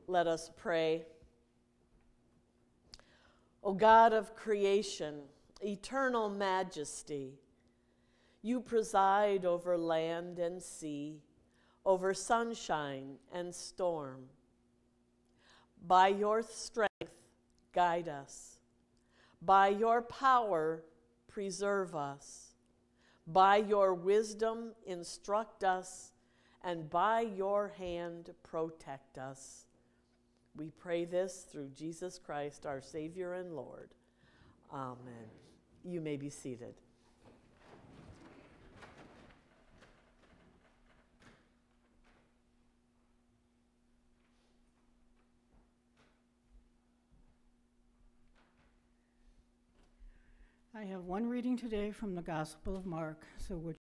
Let us pray. O God of creation, eternal majesty, you preside over land and sea, over sunshine and storm. By your strength, guide us. By your power, preserve us. By your wisdom, instruct us, and by your hand, protect us. We pray this through Jesus Christ, our Savior and Lord. Amen. You may be seated. I have one reading today from the Gospel of Mark, so would